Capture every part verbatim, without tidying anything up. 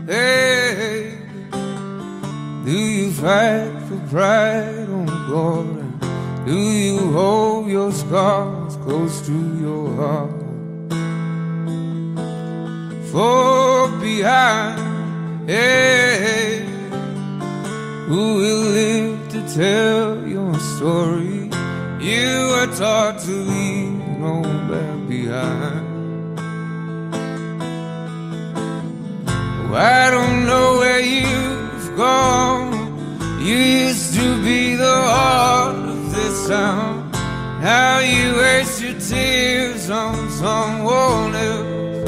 Hey, do you fight for pride on glory? Do you hold your scars close to your heart? For behind, hey, who will live to tell your story? You were taught to leave no back behind. Oh, I don't know where you've gone. You used to be the heart of this town. Now you waste your tears on someone else.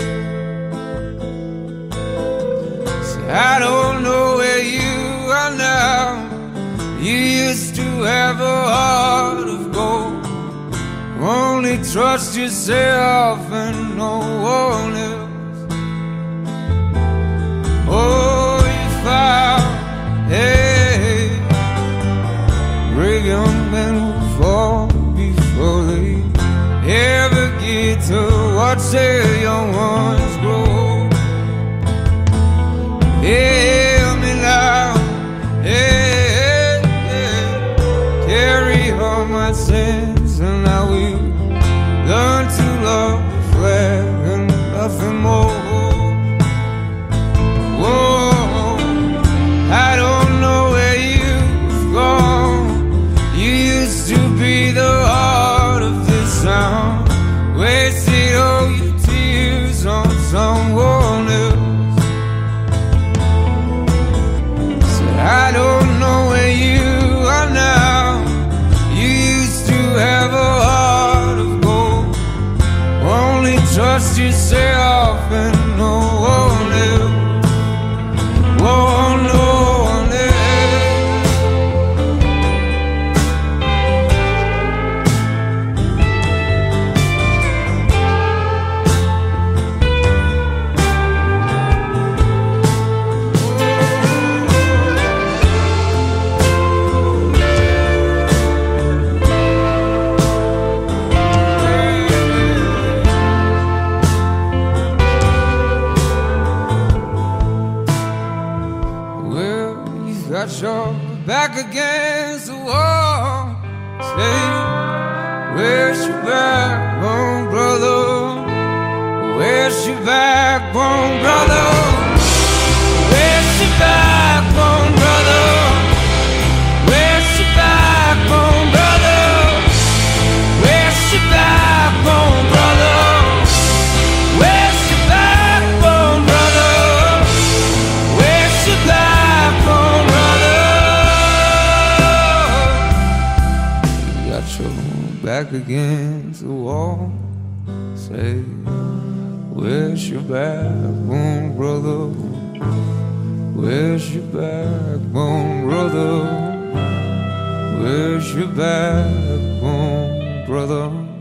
I don't know where you are now. You used to have a heart of gold. Only trust yourself and no one else. Oh, you found, hey, brave young men who fall before they ever get to watch their young ones grow. Hear me now, hey, hey, carry all my sins, and I will learn to love the flag and nothing more. Whoa, I don't know where you've gone. You used to be the heart of this town. Wasted all your tears on someone else. I don't know where you are now. You used to have a heart of gold. Only trust yourself and no one else. Oh, no one else. Got your back against the wall. Say, where's your backbone, brother? Where's your backbone, brother? Where's your backbone, brother? Where's your backbone, brother? Where's your backbone, brother? Where's your backbone, brother? Where's your backbone, brother? Back against the wall. Say, where's your backbone, brother? Where's your backbone, brother? Where's your backbone, brother?